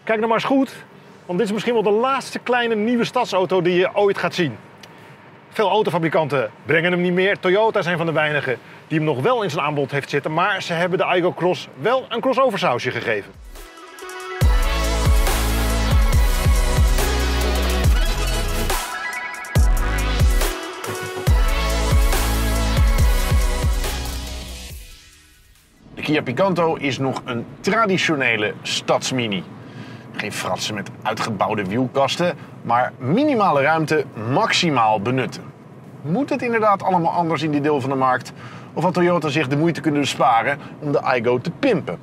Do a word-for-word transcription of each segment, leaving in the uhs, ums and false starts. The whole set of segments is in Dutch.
Kijk nou maar eens goed, want dit is misschien wel de laatste kleine nieuwe stadsauto die je ooit gaat zien. Veel autofabrikanten brengen hem niet meer. Toyota is een van de weinigen die hem nog wel in zijn aanbod heeft zitten, maar ze hebben de Aygo Cross wel een crossover sausje gegeven. De Kia Picanto is nog een traditionele stadsmini. Geen fratsen met uitgebouwde wielkasten, maar minimale ruimte maximaal benutten. Moet het inderdaad allemaal anders in dit deel van de markt? Of had Toyota zich de moeite kunnen besparen om de Aygo te pimpen?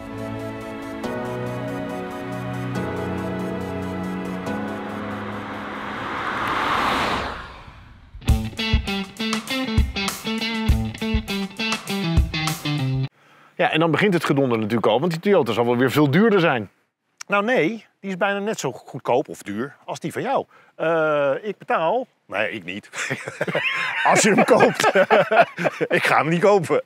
Ja, en dan begint het gedonder natuurlijk al, want die Toyota zal wel weer veel duurder zijn. Nou nee, die is bijna net zo goedkoop of duur als die van jou. Uh, ik betaal... Nee, ik niet. Als je hem koopt. Ik ga hem niet kopen.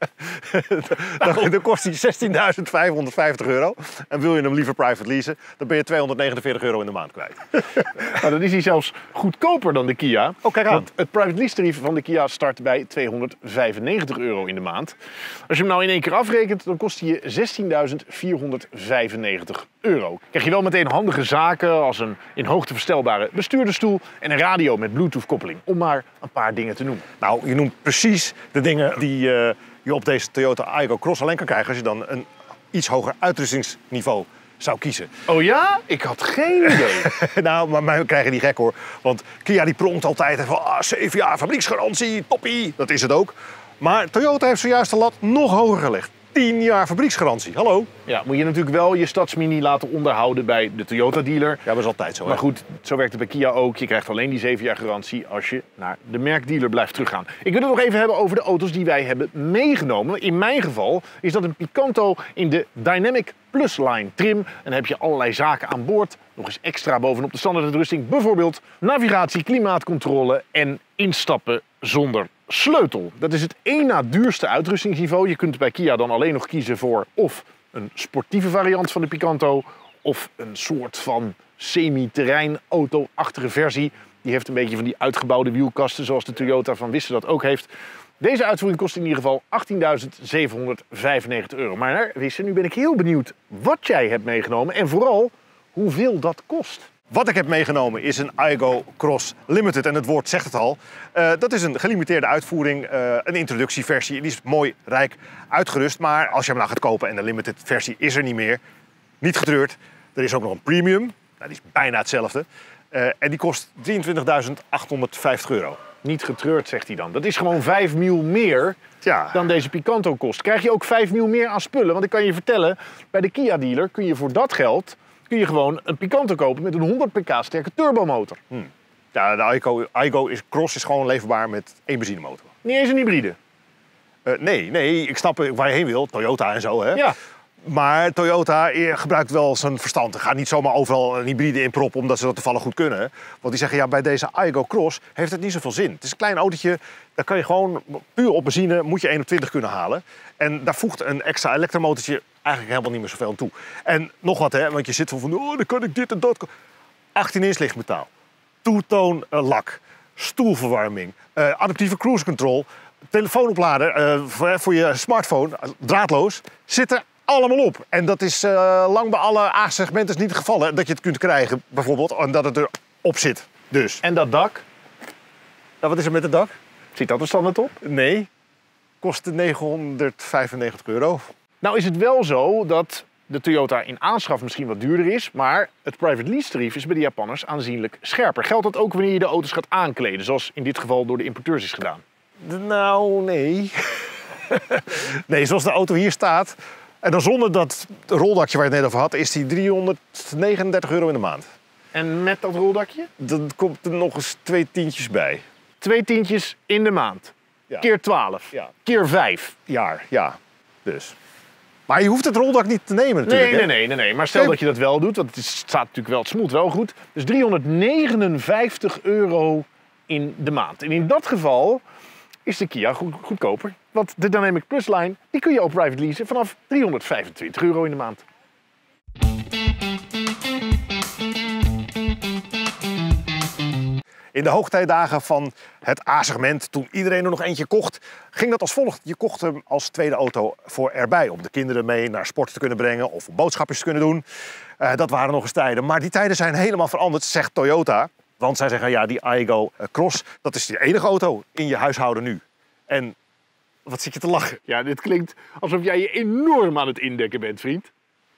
Dan, dan kost hij zestienduizend vijfhonderdvijftig euro. En wil je hem liever private leasen, dan ben je tweehonderdnegenenveertig euro in de maand kwijt. Nou, dan is hij zelfs goedkoper dan de Kia. Oh, kijk aan. Want het private lease tarief van de Kia start bij tweehonderdvijfennegentig euro in de maand. Als je hem nou in één keer afrekent, dan kost hij je zestienduizend vierhonderdvijfennegentig euro. Krijg je wel meteen handige zaken als een in hoogte verstelbare bestuurdersstoel en een radio met Bluetooth koppeling, om maar een paar dingen te noemen. Nou, je noemt precies de dingen die uh, je op deze Toyota Aygo Cross alleen kan krijgen als je dan een iets hoger uitrustingsniveau zou kiezen. Oh ja? Ik had geen idee. Nou, maar wij krijgen die gek hoor. Want Kia die pronkt altijd van ah, zeven jaar fabrieksgarantie, toppie. Dat is het ook. Maar Toyota heeft zojuist de lat nog hoger gelegd. tien jaar fabrieksgarantie. Hallo? Ja, moet je natuurlijk wel je stadsmini laten onderhouden bij de Toyota dealer. Ja, dat is altijd zo. Maar hè? goed, zo werkt het bij Kia ook. Je krijgt alleen die zeven jaar garantie als je naar de merkdealer blijft teruggaan. Ik wil het nog even hebben over de auto's die wij hebben meegenomen. In mijn geval is dat een Picanto in de Dynamic Plus Line trim. En dan heb je allerlei zaken aan boord. Nog eens extra bovenop de standaarduitrusting. Bijvoorbeeld navigatie, klimaatcontrole en instappen zonder sleutel. Dat is het één na duurste uitrustingsniveau. Je kunt bij Kia dan alleen nog kiezen voor of een sportieve variant van de Picanto of een soort van semi-terrein-auto-achtige versie. Die heeft een beetje van die uitgebouwde wielkasten zoals de Toyota van Wisse dat ook heeft. Deze uitvoering kost in ieder geval achttienduizend zevenhonderdvijfennegentig euro. Maar Wisse, nu ben ik heel benieuwd wat jij hebt meegenomen en vooral hoeveel dat kost. Wat ik heb meegenomen is een Aygo Cross Limited en het woord zegt het al. Uh, dat is een gelimiteerde uitvoering, uh, een introductieversie. Die is mooi rijk uitgerust, maar als je hem nou gaat kopen en de Limited versie is er niet meer, niet getreurd. Er is ook nog een Premium, nou, die is bijna hetzelfde. Uh, en die kost drieëntwintigduizend achthonderdvijftig euro. Niet getreurd, zegt hij dan. Dat is gewoon vijf mil meer ja. dan deze Picanto kost. Krijg je ook vijf mil meer aan spullen? Want ik kan je vertellen, bij de Kia dealer kun je voor dat geld kun je gewoon een Picanto kopen met een honderd pk sterke turbomotor. Hmm. Ja, de Aygo, Aygo is, Cross is gewoon leverbaar met één benzinemotor. Niet eens een hybride? Uh, nee, nee, ik snap waar je heen wil. Toyota en zo, hè. Ja. Maar Toyota gebruikt wel zijn verstand. Gaat niet zomaar overal een hybride in proppen omdat ze dat toevallig goed kunnen. Want die zeggen, ja, bij deze Aygo Cross heeft het niet zoveel zin. Het is een klein autootje, daar kan je gewoon puur op benzine moet je eenentwintig kunnen halen. En daar voegt een extra elektromotortje eigenlijk helemaal niet meer zoveel aan toe. En nog wat, hè, want je zit van, oh, dan kan ik dit en dat. achttien inch lichtmetaal, two-tone uh, lak, stoelverwarming, uh, adaptieve cruise control, telefoonoplader uh, voor, voor je smartphone, draadloos, zit er allemaal op. En dat is uh, lang bij alle A-segmenten niet het geval, hè, dat je het kunt krijgen, bijvoorbeeld, en dat het erop zit. Dus. En dat dak? Nou, wat is er met het dak? Zit dat er standaard op? Nee, kostte negenhonderdvijfennegentig euro. Nou is het wel zo dat de Toyota in aanschaf misschien wat duurder is, maar het private lease tarief is bij de Japanners aanzienlijk scherper. Geldt dat ook wanneer je de auto's gaat aankleden, zoals in dit geval door de importeurs is gedaan? Nou, nee. Nee, zoals de auto hier staat, en dan zonder dat roldakje waar je het net over had, is die driehonderdnegenendertig euro in de maand. En met dat roldakje? Dan komt er nog eens twee tientjes bij. Twee tientjes in de maand. Ja. Keer twaalf. Ja. Keer vijf. Jaar, ja. Dus. Maar je hoeft het roldak niet te nemen natuurlijk. Nee, nee, nee, nee, nee. Maar stel nee. dat je dat wel doet, want het is, staat natuurlijk wel, het smoelt wel goed. Dus driehonderdnegenenvijftig euro in de maand. En in dat geval is de Kia goed, goedkoper. Want de Dynamic Plus Line, die kun je ook private leasen vanaf driehonderdvijfentwintig euro in de maand. In de hoogtijdagen van het A-segment, toen iedereen er nog eentje kocht, ging dat als volgt. Je kocht hem als tweede auto voor erbij. Om de kinderen mee naar sport te kunnen brengen of boodschapjes te kunnen doen. Uh, dat waren nog eens tijden. Maar die tijden zijn helemaal veranderd, zegt Toyota. Want zij zeggen, ja, die Aygo Cross, dat is de enige auto in je huishouden nu. En wat zit je te lachen? Ja, dit klinkt alsof jij je enorm aan het indekken bent, vriend.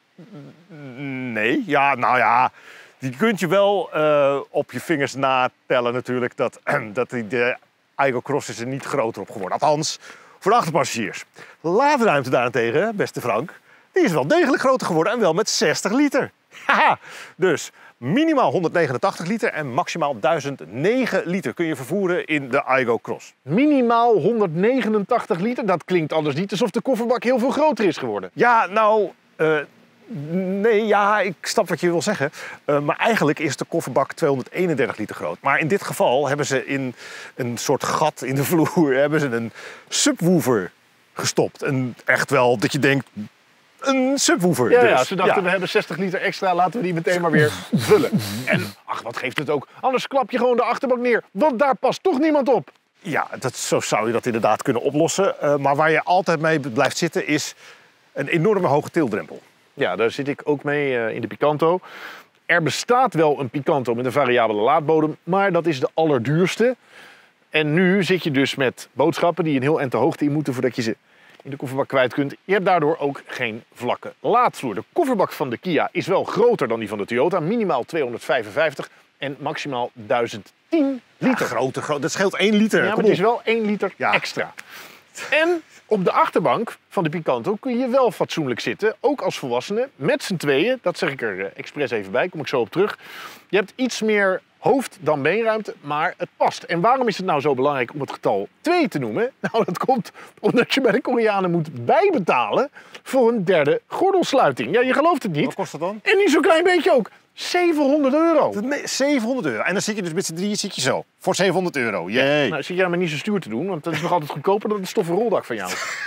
Nee, ja, nou ja, die kunt je wel uh, op je vingers natellen natuurlijk. Dat, dat die, de Aygo Cross is er niet groter op geworden. Althans, voor de achterpassagiers. De laadruimte daarentegen, beste Frank, die is wel degelijk groter geworden en wel met zestig liter. Haha, dus minimaal honderdnegenentachtig liter en maximaal duizend negen liter kun je vervoeren in de Aygo Cross. Minimaal honderdnegenentachtig liter? Dat klinkt anders niet alsof de kofferbak heel veel groter is geworden. Ja, nou, uh, nee, ja, ik snap wat je wil zeggen. Uh, maar eigenlijk is de kofferbak tweehonderdeenendertig liter groot. Maar in dit geval hebben ze in een soort gat in de vloer hebben ze een subwoofer gestopt. En echt wel dat je denkt, een subwoofer. Ja, dus. ja, ze dachten, ja. we hebben zestig liter extra, laten we die meteen maar weer vullen. En ach, wat geeft het ook? Anders klap je gewoon de achterbank neer, want daar past toch niemand op. Ja, dat, zo zou je dat inderdaad kunnen oplossen. Uh, maar waar je altijd mee blijft zitten is een enorme hoge tildrempel. Ja, daar zit ik ook mee uh, in de Picanto. Er bestaat wel een Picanto met een variabele laadbodem, maar dat is de allerduurste. En nu zit je dus met boodschappen die een heel eind de hoogte in moeten voordat je ze in de kofferbak kwijt kunt. Je hebt daardoor ook geen vlakke laadvloer. De kofferbak van de Kia is wel groter dan die van de Toyota. Minimaal tweehonderdvijfenvijftig en maximaal duizend tien liter. Ja, groter, groter. Dat scheelt één liter. Ja, maar het is wel één liter ja. extra. En op de achterbank van de Picanto kun je wel fatsoenlijk zitten. Ook als volwassene, met z'n tweeën. Dat zeg ik er uh, expres even bij, kom ik zo op terug. Je hebt iets meer hoofd dan beenruimte, maar het past. En waarom is het nou zo belangrijk om het getal twee te noemen? Nou, dat komt omdat je bij de Koreanen moet bijbetalen voor een derde gordelsluiting. Ja, je gelooft het niet. Wat kost dat dan? En niet zo'n klein beetje ook. zevenhonderd euro. Nee, zevenhonderd euro. En dan zit je dus met z'n drieën zit je zo. Voor zevenhonderd euro. Jee. Nou, zit jij maar niet zo stuur te doen, want dat is nog altijd goedkoper dan het stoffen roldak van jou.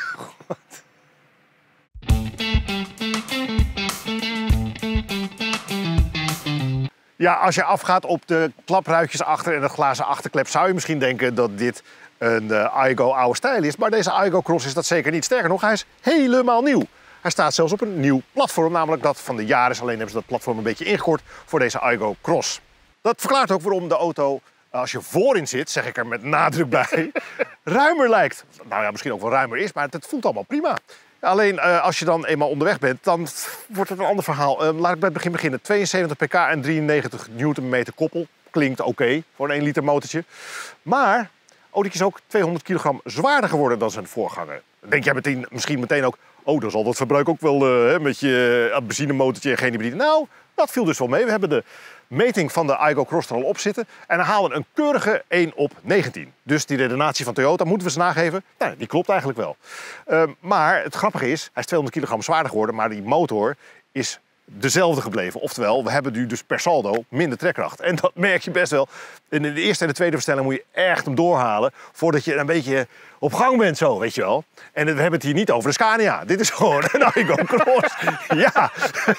Ja, als je afgaat op de klapruitjes achter en het glazen achterklep, zou je misschien denken dat dit een uh, Aygo oude stijl is. Maar deze Aygo Cross is dat zeker niet. Sterker nog, hij is helemaal nieuw. Hij staat zelfs op een nieuw platform, namelijk dat van de Yaris. Alleen hebben ze dat platform een beetje ingekort voor deze Aygo Cross. Dat verklaart ook waarom de auto, als je voorin zit, zeg ik er met nadruk bij, ruimer lijkt. Nou ja, misschien ook wel ruimer is, maar het voelt allemaal prima. Alleen uh, als je dan eenmaal onderweg bent, dan wordt het een ander verhaal. Uh, laat ik bij het begin beginnen. tweeënzeventig pk en drieënnegentig newtonmeter koppel. Klinkt oké okay voor een één liter motortje. Maar autootje is ook tweehonderd kilogram zwaarder geworden dan zijn voorganger. Dan denk jij meteen, misschien meteen ook, oh, dan zal dat verbruik ook wel uh, met je uh, benzinemotortje en geen hybride. Nou, dat viel dus wel mee. We hebben de meting van de Aygo Cross er al op zitten. En dan halen een keurige één op negentien. Dus die redenatie van Toyota, moeten we ze nageven? Nou, die klopt eigenlijk wel. Uh, maar het grappige is, hij is tweehonderd kilogram zwaarder geworden, maar die motor is dezelfde gebleven. Oftewel, we hebben nu dus per saldo minder trekkracht. En dat merk je best wel. In de eerste en de tweede versnelling moet je echt hem doorhalen voordat je een beetje op gang bent zo, weet je wel. En we hebben het hier niet over de Scania. Dit is gewoon een Aygo Cross. Ja.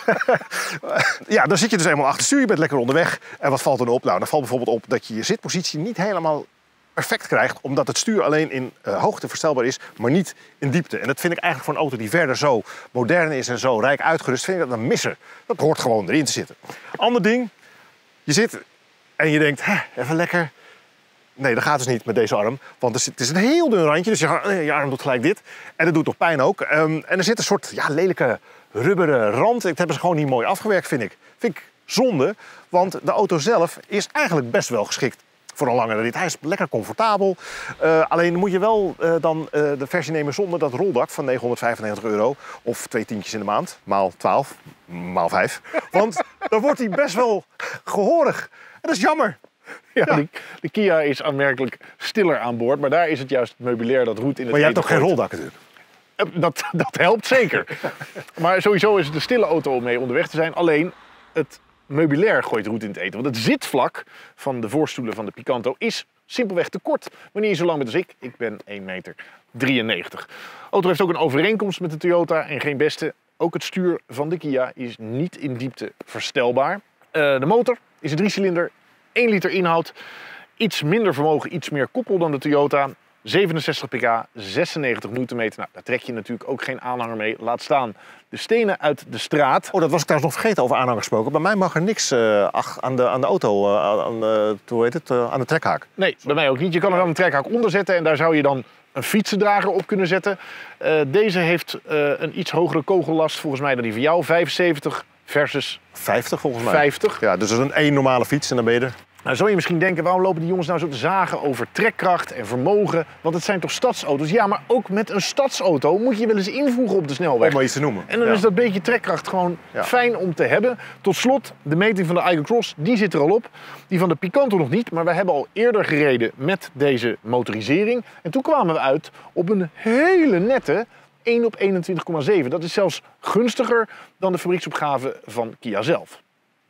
Ja, dan zit je dus eenmaal achter het stuur, je bent lekker onderweg. En wat valt er op? Nou, dan valt bijvoorbeeld op dat je je zitpositie niet helemaal perfect krijgt, omdat het stuur alleen in uh, hoogte verstelbaar is, maar niet in diepte. En dat vind ik eigenlijk voor een auto die verder zo modern is en zo rijk uitgerust, vind ik dat een misser. Dat hoort gewoon erin te zitten. Ander ding, je zit en je denkt, even lekker. Nee, dat gaat dus niet met deze arm, want het is een heel dun randje, dus je, je arm doet gelijk dit. En dat doet toch pijn ook. Um, en er zit een soort ja, lelijke rubberen rand. Dat hebben ze gewoon niet mooi afgewerkt, vind ik. Vind ik zonde, want de auto zelf is eigenlijk best wel geschikt voor een langere rit. Hij is lekker comfortabel. Uh, alleen moet je wel uh, dan uh, de versie nemen zonder dat roldak van negenhonderdvijfennegentig euro. Of twee tientjes in de maand. Maal twaalf. Maal vijf. Want dan wordt hij best wel gehoorig. En dat is jammer. Ja, ja. De, de Kia is aanmerkelijk stiller aan boord. Maar daar is het juist het meubilair dat roet in het Maar je hebt toch geen gooit. roldak natuurlijk? Dat, dat helpt zeker. Maar sowieso is het een stille auto om mee onderweg te zijn. Alleen het meubilair gooit roet in het eten. Want het zitvlak van de voorstoelen van de Picanto is simpelweg te kort. Wanneer je zo lang bent als ik. Ik ben één meter drieënnegentig. De auto heeft ook een overeenkomst met de Toyota en geen beste. Ook het stuur van de Kia is niet in diepte verstelbaar. Uh, de motor is een driecilinder, één liter inhoud. iets minder vermogen, iets meer koppel dan de Toyota. zevenenzestig pk, zesennegentig newtonmeter. Nou, daar trek je natuurlijk ook geen aanhanger mee. Laat staan de stenen uit de straat. Oh, dat was ik trouwens nog vergeten over aanhanger gesproken. Bij mij mag er niks uh, ach, aan, de, aan de auto, uh, aan, uh, hoe heet het, uh, aan de trekhaak. Nee, bij mij ook niet. Je kan er aan de trekhaak onder zetten en daar zou je dan een fietsendrager op kunnen zetten. Uh, deze heeft uh, een iets hogere kogellast volgens mij dan die van jou. vijfenzeventig versus vijftig volgens mij. vijftig. Ja, dus dat is een één normale fiets en dan ben je er. Nou, zou je misschien denken, waarom lopen die jongens nou zo te zagen over trekkracht en vermogen? Want het zijn toch stadsauto's? Ja, maar ook met een stadsauto moet je wel eens invoegen op de snelweg. Om maar iets te noemen. En dan ja. is dat beetje trekkracht gewoon Ja. fijn om te hebben. Tot slot, de meting van de Aygo Cross, die zit er al op. Die van de Picanto nog niet, maar wij hebben al eerder gereden met deze motorisering. En toen kwamen we uit op een hele nette één op eenentwintig komma zeven. Dat is zelfs gunstiger dan de fabrieksopgave van Kia zelf.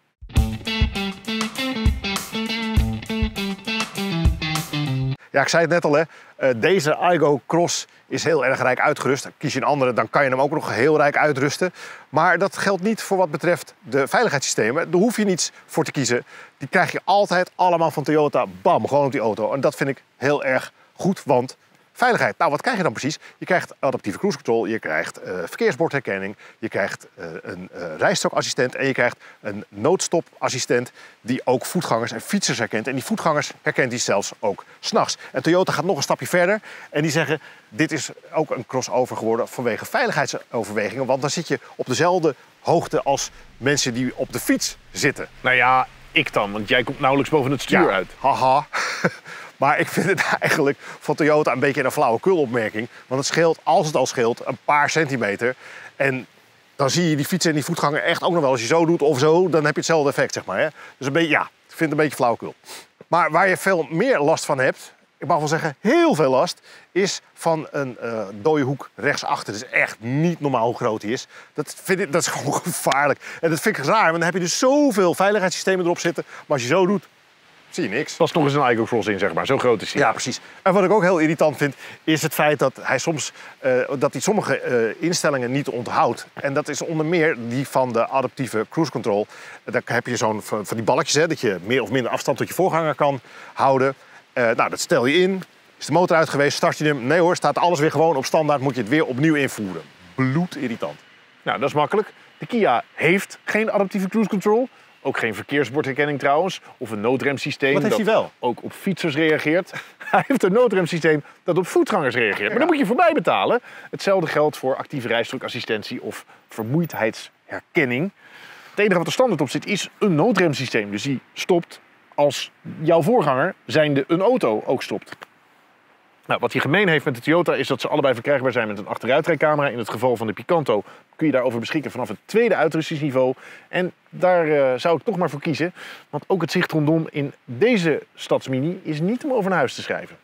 Ja, ik zei het net al, hè. Uh, deze Aygo Cross is heel erg rijk uitgerust. Kies je een andere, dan kan je hem ook nog heel rijk uitrusten. Maar dat geldt niet voor wat betreft de veiligheidssystemen. Daar hoef je niets voor te kiezen. Die krijg je altijd allemaal van Toyota, bam, gewoon op die auto. En dat vind ik heel erg goed, want veiligheid. Nou, wat krijg je dan precies? Je krijgt adaptieve cruise control, je krijgt uh, verkeersbordherkenning, je krijgt uh, een uh, rijstrokassistent en je krijgt een noodstopassistent die ook voetgangers en fietsers herkent. En die voetgangers herkent hij zelfs ook 's nachts. En Toyota gaat nog een stapje verder en die zeggen, dit is ook een crossover geworden vanwege veiligheidsoverwegingen, want dan zit je op dezelfde hoogte als mensen die op de fiets zitten. Nou ja, ik dan, want jij komt nauwelijks boven het stuur Ja, uit. Haha. Maar ik vind het eigenlijk van Toyota een beetje een flauwekul opmerking. Want het scheelt, als het al scheelt, een paar centimeter. En dan zie je die fietsen en die voetganger echt ook nog wel. Als je zo doet of zo, dan heb je hetzelfde effect, zeg maar. Hè? Dus een beetje, ja, ik vind het een beetje flauwekul. Maar waar je veel meer last van hebt, ik mag wel zeggen heel veel last, is van een uh, dode hoek rechtsachter. Het is echt niet normaal hoe groot die is. Dat, vind ik, dat is gewoon gevaarlijk. En dat vind ik raar, want dan heb je dus zoveel veiligheidssystemen erop zitten. Maar als je zo doet, zie je niks. Dat is nog eens een Aygo Cross in, zeg maar. Zo groot is hij. Ja, precies. En wat ik ook heel irritant vind, is het feit dat hij soms uh, dat hij sommige uh, instellingen niet onthoudt. En dat is onder meer die van de adaptieve cruise control. Daar heb je zo'n van, van die balletjes, hè, dat je meer of minder afstand tot je voorganger kan houden. Uh, nou, dat stel je in. Is de motor uit geweest, start je hem. Nee hoor, staat alles weer gewoon op standaard, moet je het weer opnieuw invoeren. Bloedirritant. Nou, dat is makkelijk. De Kia heeft geen adaptieve cruise control. Ook geen verkeersbordherkenning trouwens. Of een noodremsysteem Wat heeft dat hij wel? ook op fietsers reageert. Hij heeft een noodremsysteem dat op voetgangers reageert. Ja. Maar daar moet je voorbij betalen. Hetzelfde geldt voor actieve rijstrokassistentie of vermoeidheidsherkenning. Het enige wat er standaard op zit is een noodremsysteem. Dus die stopt als jouw voorganger, zijnde een auto, ook stopt. Nou, wat hij gemeen heeft met de Toyota is dat ze allebei verkrijgbaar zijn met een achteruitrijcamera. In het geval van de Picanto kun je daarover beschikken vanaf het tweede uitrustingsniveau. En daar uh, zou ik toch maar voor kiezen. Want ook het zicht rondom in deze stadsmini is niet om over naar huis te schrijven.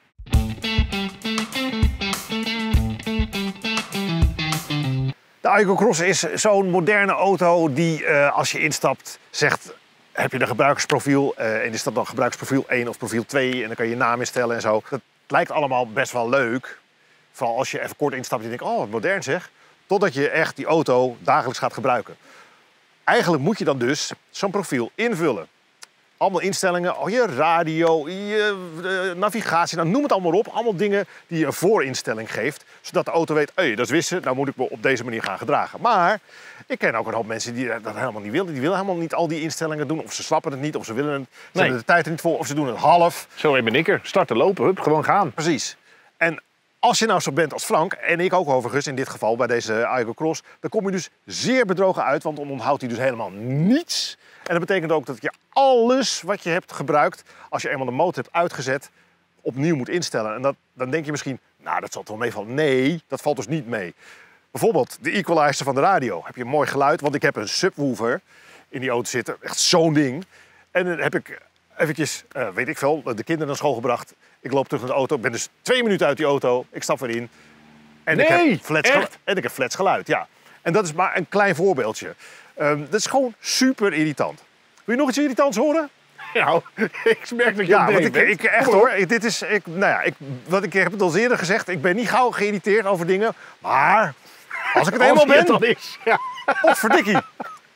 De Aygo Cross is zo'n moderne auto die uh, als je instapt zegt, heb je een gebruikersprofiel. Uh, en is dat dan gebruikersprofiel één of profiel twee en dan kan je je naam instellen en zo. Dat lijkt allemaal best wel leuk. Vooral als je even kort instapt en je denkt, oh wat modern zeg. Totdat je echt die auto dagelijks gaat gebruiken. Eigenlijk moet je dan dus zo'n profiel invullen. Allemaal instellingen, oh, je radio, je uh, navigatie, nou, noem het allemaal op. Allemaal dingen die je een voorinstelling geeft. Zodat de auto weet, hey, dat is wissen, nou moet ik me op deze manier gaan gedragen. Maar ik ken ook een hoop mensen die dat helemaal niet willen. Die willen helemaal niet al die instellingen doen. Of ze snappen het niet, of ze willen het, ze Nee. hebben de tijd er niet voor, of ze doen het half. Zo ben ik er. Starten, lopen, hup, gewoon gaan. Precies. En als je nou zo bent als Frank, en ik ook overigens in dit geval bij deze Aygo Cross, dan kom je dus zeer bedrogen uit, want dan onthoudt hij dus helemaal niets. En dat betekent ook dat je alles wat je hebt gebruikt, als je eenmaal de motor hebt uitgezet, opnieuw moet instellen. En dat, dan denk je misschien, nou dat zal toch wel meevallen. Nee, dat valt dus niet mee. Bijvoorbeeld de equalizer van de radio. Heb je een mooi geluid, want ik heb een subwoofer in die auto zitten. Echt zo'n ding. En dan heb ik eventjes, uh, weet ik veel, de kinderen naar school gebracht. Ik loop terug naar de auto. Ik ben dus twee minuten uit die auto. Ik stap weer in. En ik Nee, heb flats echt? geluid. En ik heb flats geluid, ja. En dat is maar een klein voorbeeldje. Um, dat is gewoon super irritant. Wil je nog iets irritants horen? Nou, ik merk dat je Ja, op want dreef ik, bent. ik echt hoor. Ik, dit is, ik, nou ja, ik, wat ik heb het al eerder gezegd. Ik ben niet gauw geïrriteerd over dingen. Maar als ik het Als eenmaal je het ben, dan is. Ja. potverdikkie.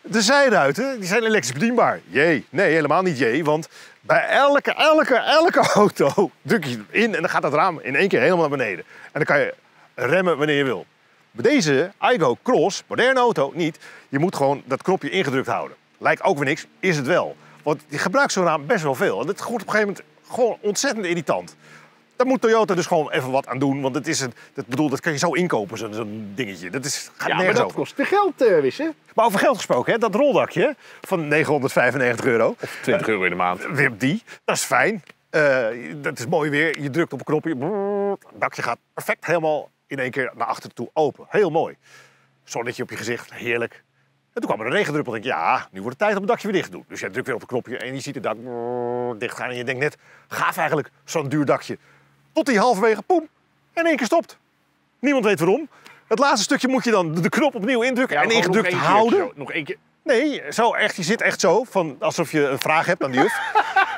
De zijruiten die zijn elektrisch bedienbaar. Jee, nee, helemaal niet jee. Want bij elke, elke, elke auto druk je in en dan gaat dat raam in één keer helemaal naar beneden. En dan kan je remmen wanneer je wil. Bij deze Aygo Cross, moderne auto, niet. Je moet gewoon dat knopje ingedrukt houden. Lijkt ook weer niks, is het wel. Want je gebruikt zo'n raam best wel veel. En dat wordt op een gegeven moment gewoon ontzettend irritant. Daar moet Toyota dus gewoon even wat aan doen. Want het is een, dat, bedoel, dat kan je zo inkopen, zo'n zo dingetje. Dat is, gaat Ja, maar nergens dat over. kost te geld, uh, Wisse. Maar over geld gesproken, hè, dat roldakje van negenhonderdvijfennegentig euro. Of twintig euro in de maand. Weer die, dat is fijn. Uh, dat is mooi weer. Je drukt op een knopje. Brrr, het dakje gaat perfect helemaal in één keer naar achter toe open. Heel mooi. Zonnetje op je gezicht, heerlijk. En toen kwam er een regendruppel. En denk je, ja, nu wordt het tijd om het dakje weer dicht te doen. Dus jij drukt weer op het knopje en je ziet het dak brrr, dicht gaan. En je denkt net, gaaf eigenlijk, zo'n duur dakje. Tot die halverwege, poem, in één keer stopt. Niemand weet waarom. Het laatste stukje moet je dan de knop opnieuw indrukken Ja, en gewoon ingedrukt nog één keer houden. zo, nog één keer. Nee, zo echt, je zit echt zo, van, alsof je een vraag hebt aan de juf.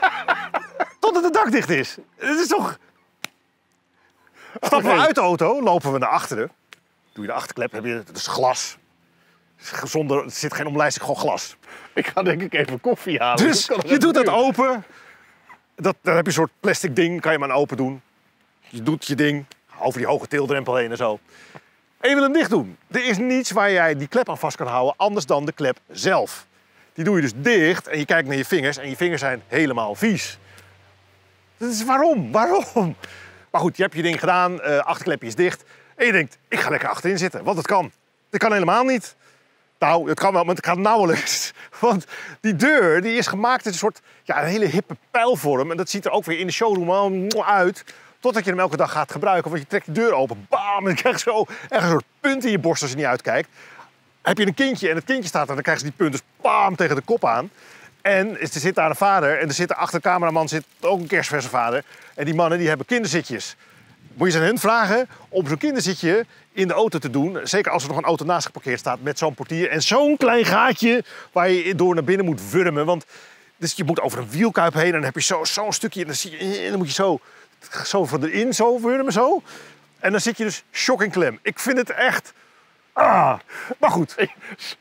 Totdat het dak dicht is. Het is toch... Stappen we Oké. uit de auto, lopen we naar achteren. Doe je de achterklep, heb je het is glas. Zonder, er zit geen omlijsting, gewoon glas. Ik ga denk ik even koffie halen. Dus Dat kan nog je even doet dat duren. open. Dat, dan heb je een soort plastic ding, kan je maar open doen. Je doet je ding, over die hoge teeldrempel heen en zo. En je wil hem dicht doen. Er is niets waar jij die klep aan vast kan houden, anders dan de klep zelf. Die doe je dus dicht en je kijkt naar je vingers en je vingers zijn helemaal vies. Dat is waarom? Waarom? Maar goed, je hebt je ding gedaan, uh, achterklepje is dicht. En je denkt, ik ga lekker achterin zitten, want het kan. Dat kan helemaal niet. Nou, het kan wel, maar het kan nauwelijks. Want die deur die is gemaakt in een soort ja, een hele hippe pijlvorm. En dat ziet er ook weer in de showroom al uit. Totdat je hem elke dag gaat gebruiken. Want je trekt de deur open, bam, en je krijgt zo echt een soort punt in je borst als je niet uitkijkt. Heb je een kindje en het kindje staat er, dan krijgen ze die punt dus bam tegen de kop aan. En er zit daar een vader en er zit achter de cameraman zit ook een kerstverse vader. En die mannen die hebben kinderzitjes. Moet je ze aan hen vragen om zo'n kinderzitje in de auto te doen. Zeker als er nog een auto naast geparkeerd staat met zo'n portier. En zo'n klein gaatje waar je door naar binnen moet wurmen. Want dus je moet over een wielkuip heen en dan heb je zo, zo'n stukje. En dan, zie je, en dan moet je zo, zo van erin zo wurmen zo. En dan zit je dus shocking klem. Ik vind het echt... Ah, maar goed. Ik,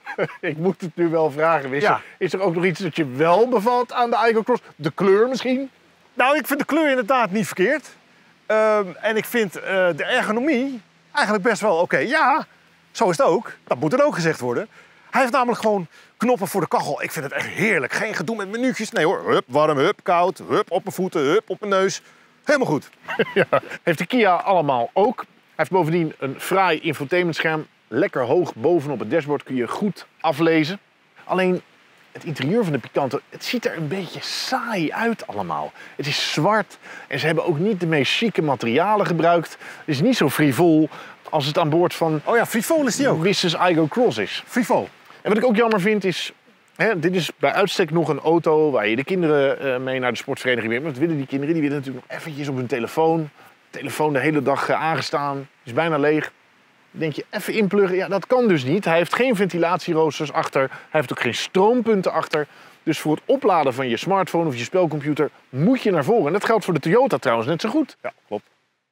ik moet het nu wel vragen, Wisse. Ja. Is er ook nog iets dat je wel bevalt aan de Aygo Cross? De kleur misschien? Nou, ik vind de kleur inderdaad niet verkeerd. Um, en ik vind uh, de ergonomie eigenlijk best wel oké. Ja, zo is het ook. Dat moet er ook gezegd worden. Hij heeft namelijk gewoon knoppen voor de kachel. Ik vind het echt heerlijk. Geen gedoe met menu'tjes. Nee hoor, hup, warm, hup, koud, hup, op mijn voeten, hup, op mijn neus. Helemaal goed. Ja. Heeft de Kia allemaal ook. Hij heeft bovendien een fraai infotainmentscherm. Lekker hoog bovenop het dashboard kun je goed aflezen. Alleen het interieur van de Picanto, het ziet er een beetje saai uit allemaal. Het is zwart en ze hebben ook niet de meest chique materialen gebruikt. Het is niet zo frivol als het aan boord van Oh ja, frivol is die ook. Wisse's Aygo Cross is. Frivol. En wat ik ook jammer vind is, hè, dit is bij uitstek nog een auto waar je de kinderen uh, mee naar de sportvereniging brengt. Maar wat willen die kinderen? Die willen natuurlijk nog eventjes op hun telefoon. Telefoon de hele dag uh, aangestaan, is bijna leeg. Dan denk je, even inpluggen. Ja, dat kan dus niet. Hij heeft geen ventilatieroosters achter. Hij heeft ook geen stroompunten achter. Dus voor het opladen van je smartphone of je spelcomputer moet je naar voren. En dat geldt voor de Toyota trouwens net zo goed. Ja, klopt.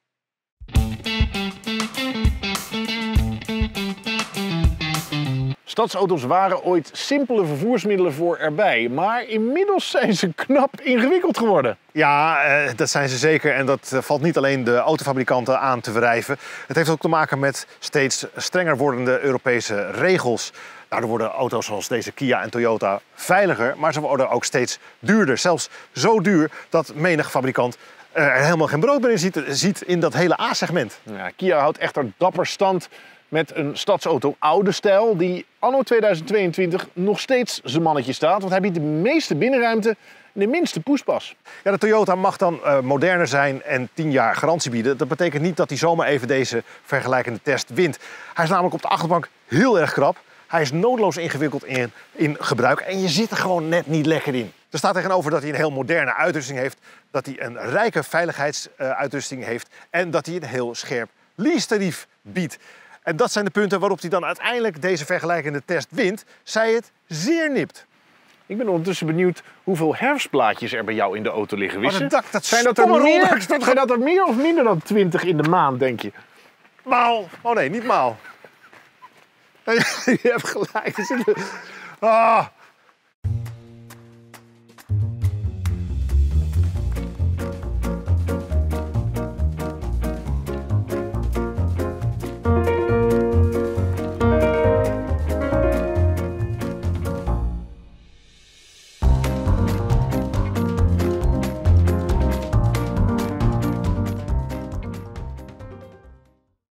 Stadsauto's waren ooit simpele vervoersmiddelen voor erbij. Maar inmiddels zijn ze knap ingewikkeld geworden. Ja, eh, dat zijn ze zeker. En dat eh, valt niet alleen de autofabrikanten aan te wrijven. Het heeft ook te maken met steeds strenger wordende Europese regels. Daardoor worden auto's zoals deze Kia en Toyota veiliger, maar ze worden ook steeds duurder. Zelfs zo duur dat menig fabrikant er helemaal geen brood meer in ziet, ziet in dat hele A-segment. Ja, Kia houdt echter dapper stand met een stadsauto oude stijl die anno tweeduizend tweeëntwintig nog steeds zijn mannetje staat. Want hij biedt de meeste binnenruimte en de minste poespas. Ja, de Toyota mag dan uh, moderner zijn en tien jaar garantie bieden. Dat betekent niet dat hij zomaar even deze vergelijkende test wint. Hij is namelijk op de achterbank heel erg krap. Hij is noodloos ingewikkeld in, in gebruik en je zit er gewoon net niet lekker in. Er staat tegenover dat hij een heel moderne uitrusting heeft, dat hij een rijke veiligheidsuitrusting heeft en dat hij een heel scherp leasetarief biedt. En dat zijn de punten waarop hij dan uiteindelijk deze vergelijkende test wint, zij het zeer nipt. Ik ben ondertussen benieuwd hoeveel herfstblaadjes er bij jou in de auto liggen, Wisse. Oh, dat dak, dat zijn, dat er stomme meer, roldak, dat zijn dat er meer of minder dan twintig in de maand, denk je? Maal. Oh nee, niet maal. Je hebt gelijk. Er zitten Ah,